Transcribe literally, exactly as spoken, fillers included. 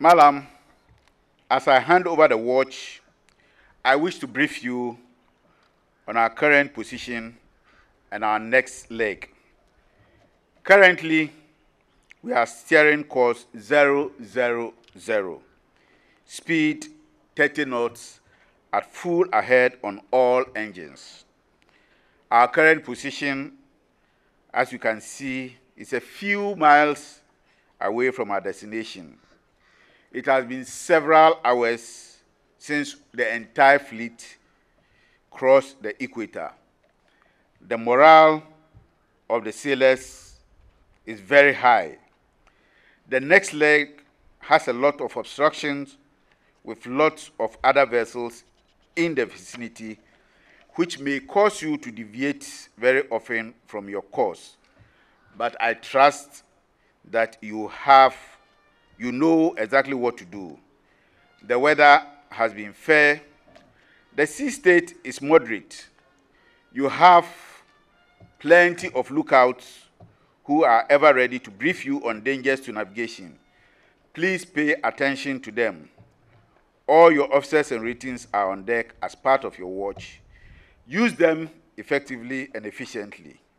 Malam, as I hand over the watch, I wish to brief you on our current position and our next leg. Currently, we are steering course zero zero zero, speed thirty knots at full ahead on all engines. Our current position, as you can see, is a few miles away from our destination. It has been several hours since the entire fleet crossed the equator. The morale of the sailors is very high. The next leg has a lot of obstructions with lots of other vessels in the vicinity, which may cause you to deviate very often from your course. But I trust that you have, you know exactly what to do. The weather has been fair. The sea state is moderate. You have plenty of lookouts who are ever ready to brief you on dangers to navigation. Please pay attention to them. All your officers and ratings are on deck as part of your watch. Use them effectively and efficiently.